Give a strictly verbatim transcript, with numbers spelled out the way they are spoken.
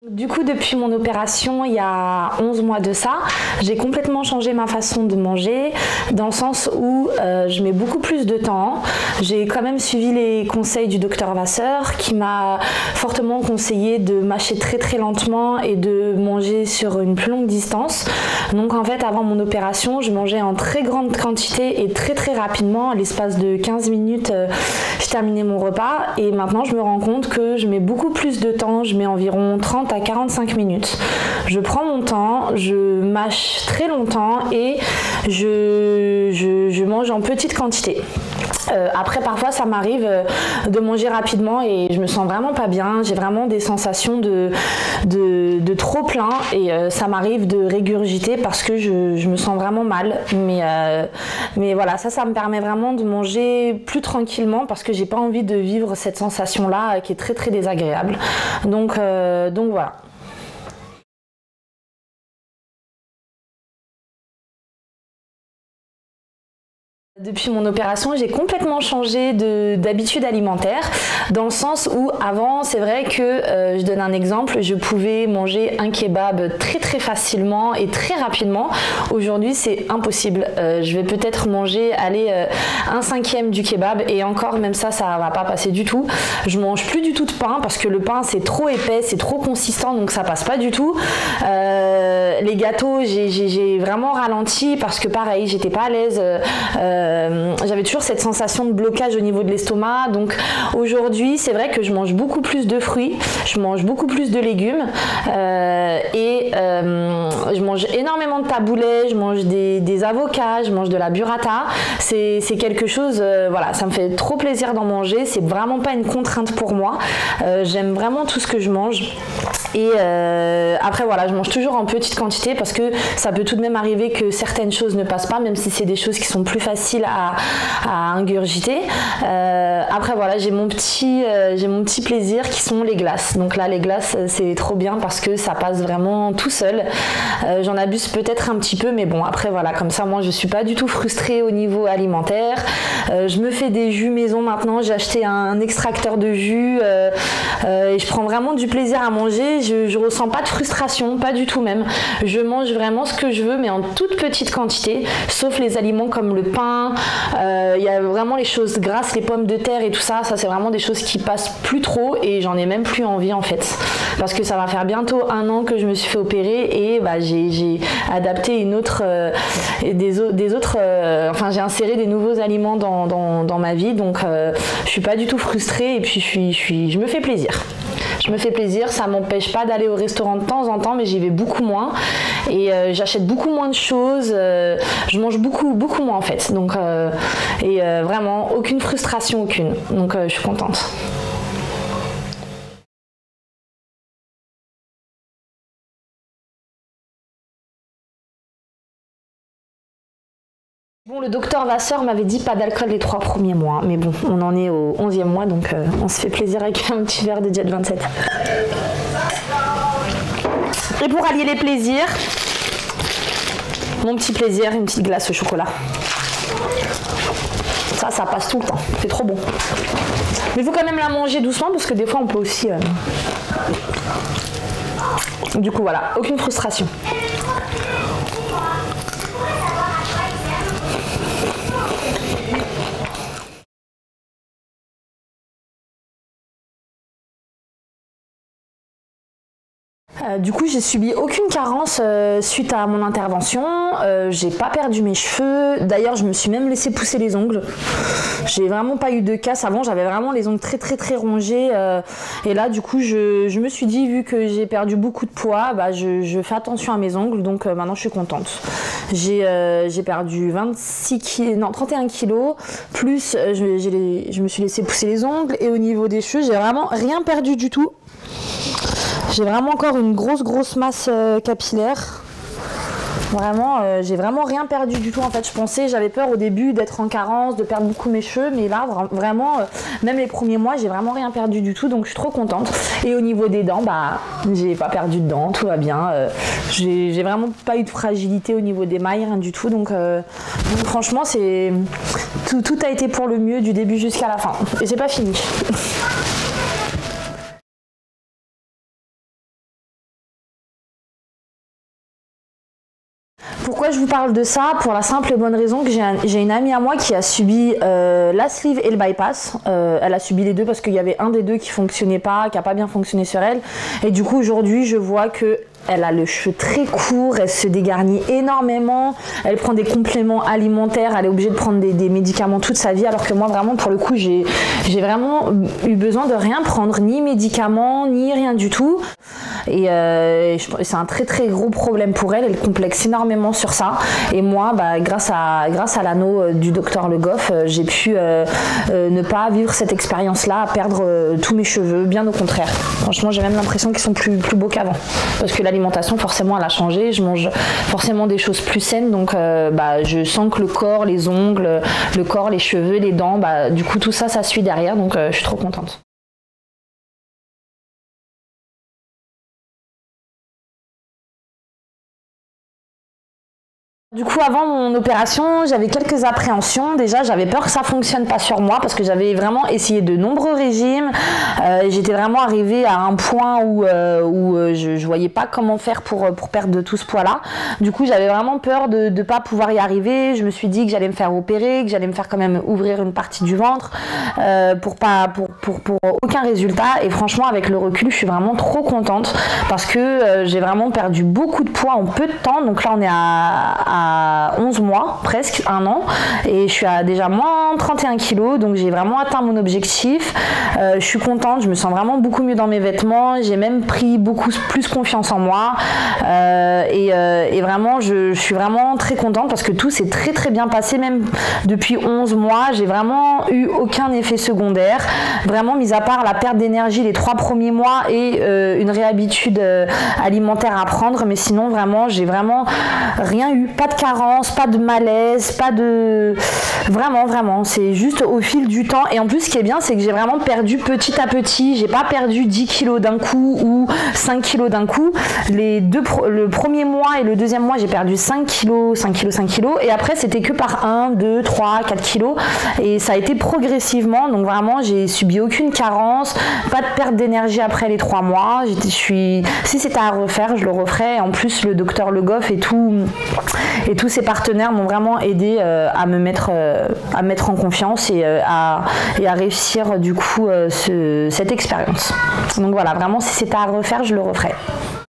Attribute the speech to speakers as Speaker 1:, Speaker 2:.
Speaker 1: Du coup, depuis mon opération, il y a onze mois de ça, j'ai complètement changé ma façon de manger, dans le sens où euh, je mets beaucoup plus de temps. J'ai quand même suivi les conseils du docteur Vasseur, qui m'a fortement conseillé de mâcher très très lentement et de manger sur une plus longue distance. Donc en fait, avant mon opération, je mangeais en très grande quantité et très très rapidement. À l'espace de quinze minutes, euh, je terminais mon repas. Et maintenant, je me rends compte que je mets beaucoup plus de temps, je mets environ trente à quarante-cinq minutes. Je prends mon temps, je mâche très longtemps et je, je, je mange en petite quantité. Euh, après, parfois, ça m'arrive euh, de manger rapidement et je me sens vraiment pas bien. J'ai vraiment des sensations de, de, de trop plein et euh, ça m'arrive de régurgiter parce que je, je me sens vraiment mal. Mais, euh, mais voilà, ça, ça me permet vraiment de manger plus tranquillement parce que j'ai pas envie de vivre cette sensation-là euh, qui est très très désagréable. Donc, euh, donc voilà. Depuis mon opération, j'ai complètement changé d'habitude alimentaire, dans le sens où avant, c'est vrai que, euh, je donne un exemple, je pouvais manger un kebab très très facilement et très rapidement. Aujourd'hui, c'est impossible. Euh, je vais peut-être manger, aller euh, un cinquième du kebab et encore, même ça, ça va pas passer du tout. Je mange plus du tout de pain parce que le pain, c'est trop épais, c'est trop consistant, donc ça passe pas du tout. Euh, les gâteaux, j'ai vraiment ralenti parce que pareil, j'étais pas à l'aise. Euh, Euh, j'avais toujours cette sensation de blocage au niveau de l'estomac. Donc aujourd'hui, c'est vrai que je mange beaucoup plus de fruits, je mange beaucoup plus de légumes euh, et euh, je mange énormément de taboulets, je mange des, des avocats, je mange de la burrata. C'est quelque chose, euh, voilà, ça me fait trop plaisir d'en manger. C'est vraiment pas une contrainte pour moi. Euh, J'aime vraiment tout ce que je mange. Et euh, après voilà, je mange toujours en petite quantité parce que ça peut tout de même arriver que certaines choses ne passent pas, même si c'est des choses qui sont plus faciles à, à ingurgiter. Euh, après voilà, j'ai mon petit euh, j'ai mon petit plaisir qui sont les glaces. Donc là, les glaces, c'est trop bien parce que ça passe vraiment tout seul. Euh, J'en abuse peut-être un petit peu, mais bon, après voilà, comme ça, moi je suis pas du tout frustrée au niveau alimentaire. Euh, je me fais des jus maison maintenant. J'ai acheté un extracteur de jus euh, euh, et je prends vraiment du plaisir à manger. Je, je ressens pas de frustration, pas du tout même. Je mange vraiment ce que je veux, mais en toute petite quantité, sauf les aliments comme le pain. Il euh, y a vraiment les choses grasses, les pommes de terre et tout ça. Ça, c'est vraiment des choses qui passent plus trop et j'en ai même plus envie en fait. Parce que ça va faire bientôt un an que je me suis fait opérer et bah, j'ai adapté une autre, euh, des, des autres, euh, enfin j'ai inséré des nouveaux aliments dans, dans, dans ma vie. Donc euh, je suis pas du tout frustrée et puis je, suis, je, suis, je me fais plaisir. Je me fais plaisir, ça m'empêche pas d'aller au restaurant de temps en temps, mais j'y vais beaucoup moins et euh, j'achète beaucoup moins de choses, euh, je mange beaucoup beaucoup moins en fait, donc euh, et euh, vraiment aucune frustration, aucune, donc euh, je suis contente. Bon, le docteur Vasseur m'avait dit pas d'alcool les trois premiers mois, mais bon, on en est au onzième mois, donc euh, on se fait plaisir avec un petit verre de Jet vingt-sept. Et pour allier les plaisirs, mon petit plaisir, une petite glace au chocolat. Ça, ça passe tout le temps, c'est trop bon. Mais il faut quand même la manger doucement parce que des fois on peut aussi... Euh... Du coup voilà, aucune frustration. Euh, du coup, j'ai subi aucune carence euh, suite à mon intervention. Euh, j'ai pas perdu mes cheveux. D'ailleurs, je me suis même laissé pousser les ongles. J'ai vraiment pas eu de casse. Avant, j'avais vraiment les ongles très très très rongés. Euh, et là, du coup, je, je me suis dit, vu que j'ai perdu beaucoup de poids, bah, je, je fais attention à mes ongles. Donc euh, maintenant, je suis contente. J'ai euh, perdu vingt-six kilos, non, trente et un kilos. Plus, euh, je, les, je me suis laissé pousser les ongles. Et au niveau des cheveux, j'ai vraiment rien perdu du tout. J'ai vraiment encore une grosse grosse masse euh, capillaire. Vraiment, euh, j'ai vraiment rien perdu du tout en fait. Je pensais, j'avais peur au début d'être en carence, de perdre beaucoup mes cheveux, mais là vraiment, euh, même les premiers mois, j'ai vraiment rien perdu du tout, donc je suis trop contente. Et au niveau des dents, bah, j'ai pas perdu de dents, tout va bien. Euh, j'ai vraiment pas eu de fragilité au niveau des mailles, rien du tout. Donc, euh, donc franchement, c'est tout, tout a été pour le mieux du début jusqu'à la fin. Et c'est pas fini. vous parle de ça pour la simple et bonne raison que j'ai un, j'ai une amie à moi qui a subi euh, la sleeve et le bypass. Euh, elle a subi les deux parce qu'il y avait un des deux qui fonctionnait pas, qui a pas bien fonctionné sur elle. Et du coup aujourd'hui je vois que elle a le cheveu très court, elle se dégarnit énormément, elle prend des compléments alimentaires, elle est obligée de prendre des, des médicaments toute sa vie, alors que moi vraiment pour le coup j'ai j'ai vraiment eu besoin de rien prendre, ni médicaments, ni rien du tout. Et euh, c'est un très très gros problème pour elle, elle complexe énormément sur ça. Et moi, bah, grâce à, grâce à l'anneau du docteur Le Goff, euh, j'ai pu euh, euh, ne pas vivre cette expérience-là, perdre euh, tous mes cheveux, bien au contraire. Franchement, j'ai même l'impression qu'ils sont plus, plus beaux qu'avant. Parce que l'alimentation, forcément, elle a changé. Je mange forcément des choses plus saines, donc euh, bah, je sens que le corps, les ongles, le corps, les cheveux, les dents, bah, du coup, tout ça, ça suit derrière, donc euh, je suis trop contente. Du coup, avant mon opération, j'avais quelques appréhensions. Déjà, j'avais peur que ça fonctionne pas sur moi parce que j'avais vraiment essayé de nombreux régimes. Euh, J'étais vraiment arrivée à un point où, euh, où je, je voyais pas comment faire pour, pour perdre de tout ce poids-là. Du coup, j'avais vraiment peur de ne pas pouvoir y arriver. Je me suis dit que j'allais me faire opérer, que j'allais me faire quand même ouvrir une partie du ventre euh, pour, pas, pour, pour, pour aucun résultat. Et franchement, avec le recul, je suis vraiment trop contente parce que euh, j'ai vraiment perdu beaucoup de poids en peu de temps. Donc là, on est à, à onze mois, presque un an, et je suis à déjà moins trente et un kilos, donc j'ai vraiment atteint mon objectif. Euh, je suis contente, je me sens vraiment beaucoup mieux dans mes vêtements, j'ai même pris beaucoup plus confiance en moi, euh, et, euh, et vraiment je, je suis vraiment très contente parce que tout s'est très très bien passé, même depuis onze mois, j'ai vraiment eu aucun effet secondaire, vraiment mis à part la perte d'énergie les trois premiers mois et euh, une réhabitude euh, alimentaire à prendre, mais sinon vraiment j'ai vraiment rien eu, pas de carence, pas de malaise, pas de... Vraiment, vraiment, c'est juste au fil du temps. Et en plus, ce qui est bien, c'est que j'ai vraiment perdu petit à petit. J'ai pas perdu dix kilos d'un coup ou cinq kilos d'un coup. Les deux, le premier mois et le deuxième mois, j'ai perdu cinq kilos, cinq kilos, cinq kilos. Et après, c'était que par un, deux, trois, quatre kilos. Et ça a été progressivement. Donc vraiment, j'ai subi aucune carence, pas de perte d'énergie après les trois mois. Je suis... Si c'était à refaire, je le referais. En plus, le docteur Le Goff et tout... Et tous ces partenaires m'ont vraiment aidé euh, à me mettre, euh, à me mettre en confiance et, euh, à, et à réussir du coup euh, ce, cette expérience. Donc voilà, vraiment si c'était à refaire, je le referais.